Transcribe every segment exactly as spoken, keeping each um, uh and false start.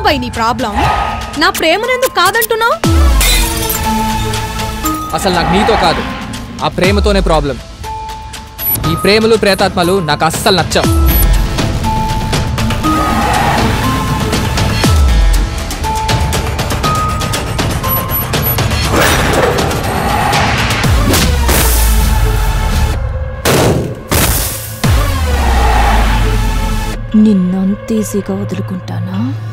By నీ problem? నా ప్రేమనెందుకు కాదంటున్నావు? అసలు నాకు నీతో కాదు, ఆ ప్రేమతోనే ప్రాబ్లం. ఈ ప్రేమలు ప్రేతాత్మలు నాకు అస్సలు నచ్చవు. నిన్నంత ఈజీగా వదులుకుంటానా?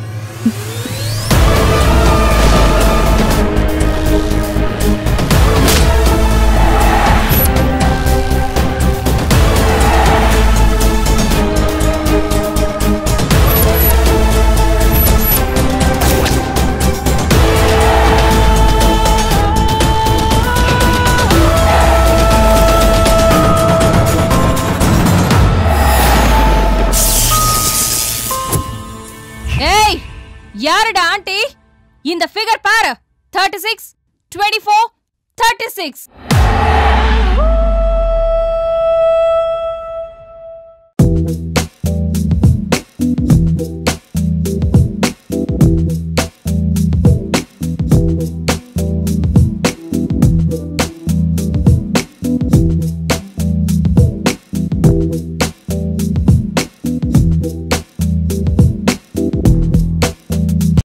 யாரடா ஆண்டி? இந்த ஃபிகர் பாரு. thirty-six, twenty-four, thirty-six.